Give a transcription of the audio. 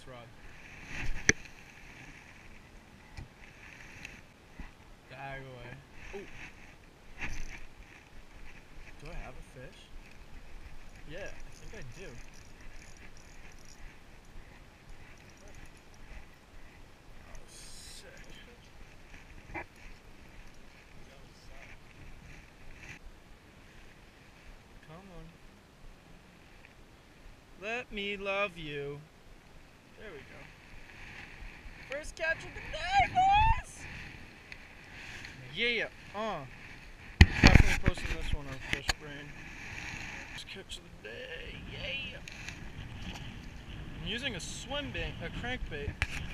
rod. Diag away. Oh. Do I have a fish? Yeah, I think I do. Oh, sick. Come on. Let me love you. There we go. First catch of the day, boys! Yeah, definitely posting this one on Fish Brain. First catch of the day, yeah! I'm using a swim bait, a crankbait.